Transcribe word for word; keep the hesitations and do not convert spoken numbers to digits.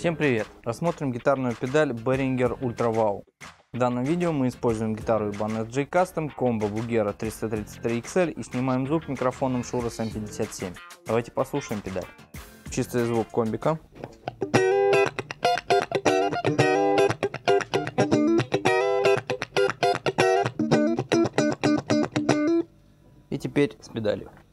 Всем привет! Рассмотрим гитарную педаль Behringer Ultra Wow. В данном видео мы используем гитару Ibanez J Custom Combo Bugera триста тридцать три икс эль и снимаем звук микрофоном Shure эс эм пятьдесят семь. Давайте послушаем педаль. Чистый звук комбика. И теперь с педалью.